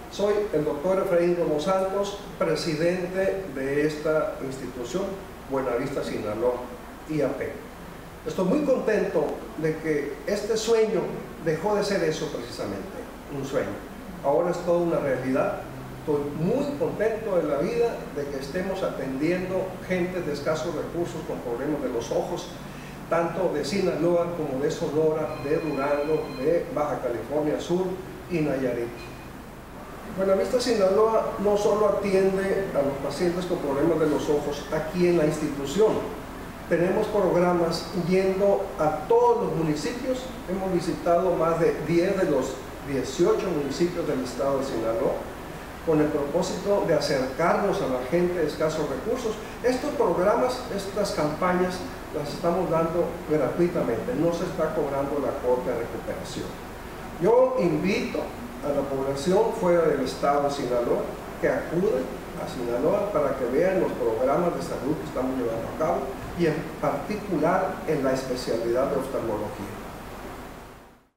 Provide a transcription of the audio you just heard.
Soy el doctor Efraín Romo Santos, presidente de esta institución, Buenavista Sinaloa, IAP. Estoy muy contento de que este sueño dejó de ser eso precisamente, un sueño. Ahora es toda una realidad. Estoy muy contento de la vida de que estemos atendiendo gente de escasos recursos con problemas de los ojos, tanto de Sinaloa como de Sonora, de Durango, de Baja California Sur y Nayarit. Buenavista Sinaloa no solo atiende a los pacientes con problemas de los ojos aquí en la institución. Tenemos programas yendo a todos los municipios. Hemos visitado más de 10 de los 18 municipios del estado de Sinaloa con el propósito de acercarnos a la gente de escasos recursos. Estos programas, estas campañas, las estamos dando gratuitamente, no se está cobrando la cuota de recuperación. Yo invito a la población fuera del estado de Sinaloa que acude a Sinaloa para que vean los programas de salud que estamos llevando a cabo y en particular en la especialidad de oftalmología.